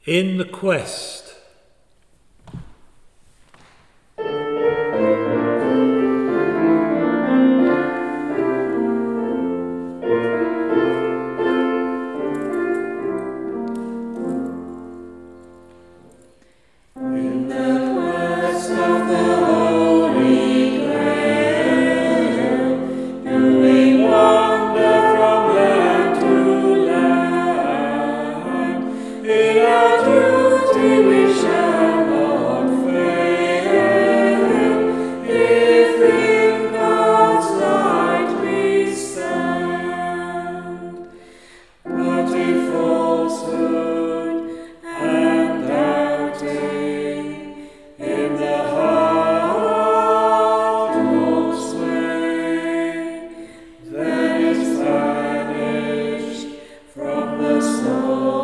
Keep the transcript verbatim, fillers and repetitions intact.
In the quest. In the quest of the Holy Grail, you may wander from land to land. In our duty we shall not fail, if in God's light we stand. But if falsehood and doubting in the heart will sway, then it's banished from the soul.